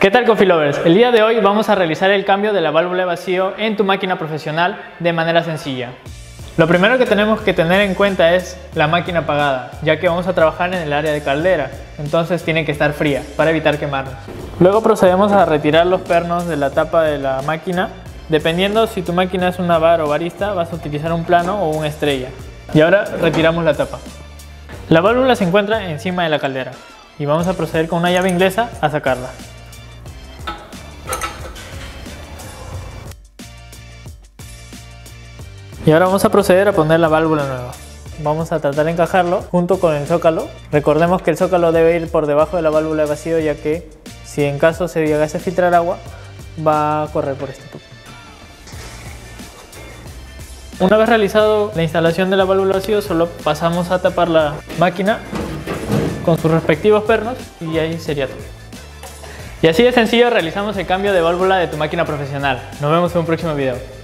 ¿Qué tal, Coffee Lovers? El día de hoy vamos a realizar el cambio de la válvula de vacío en tu máquina profesional de manera sencilla. Lo primero que tenemos que tener en cuenta es la máquina apagada, ya que vamos a trabajar en el área de caldera, entonces tiene que estar fría para evitar quemarnos. Luego procedemos a retirar los pernos de la tapa de la máquina. Dependiendo si tu máquina es una bar o barista, vas a utilizar un plano o una estrella. Y ahora retiramos la tapa. La válvula se encuentra encima de la caldera y vamos a proceder con una llave inglesa a sacarla. Y ahora vamos a proceder a poner la válvula nueva. Vamos a tratar de encajarlo junto con el zócalo. Recordemos que el zócalo debe ir por debajo de la válvula de vacío, ya que si en caso se llegase a filtrar agua, va a correr por este tubo. Una vez realizado la instalación de la válvula de vacío, solo pasamos a tapar la máquina con sus respectivos pernos y ahí sería todo. Y así de sencillo realizamos el cambio de válvula de tu máquina profesional. Nos vemos en un próximo video.